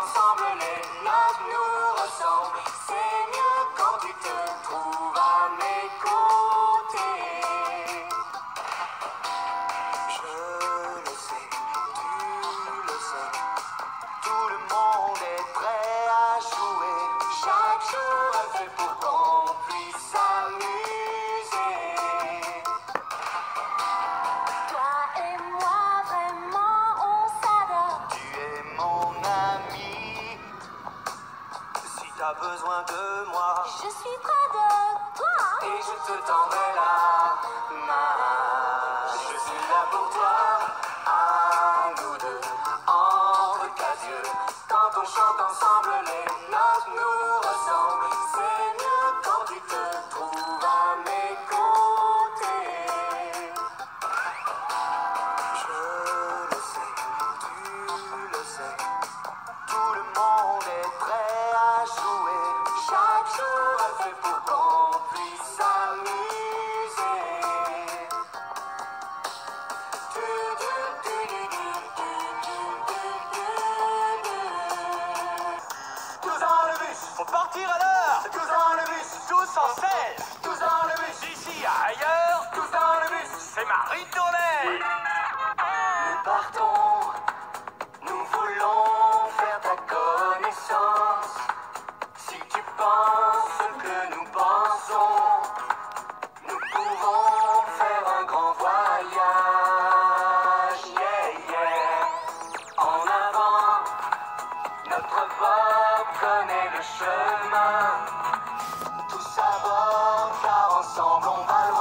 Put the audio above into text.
ensemble, les notes nous ressemblent. C'est mieux quand tu te trouves à mes côtés. Je le sais, tu le sais, tout le monde est prêt à jouer. Chaque jour est fait pour qu'on puisse s'amuser. Toi et moi, vraiment, on s'adore. Tu es mon ami. Si t'as besoin de moi, Je suis près de toi. et je te tendrai la main. Je suis là pour toi, à nous deux, entre quatre yeux. Quand on chante ensemble, les notes nous ressemblent. C'est mieux quand tu te trouves à mes côtés. Je le sais, tu le sais, tout le monde est prêt à jouer. Chaque jour est fait pour qu'on puisse s'amuser. Tous dans le bus, Faut partir à l'heure. tous dans le bus, Tous en selle. tous dans le bus, D'ici à ailleurs, tous dans le bus. c'est ma ritournelle. Nous partons, nous voulons faire ta connaissance. Si tu penses ce que nous pensons, nous pouvons faire un grand voyage. Yeah, yeah. En avant, notre Bob connaît le chemin. Tous à bord, car ensemble on va loin.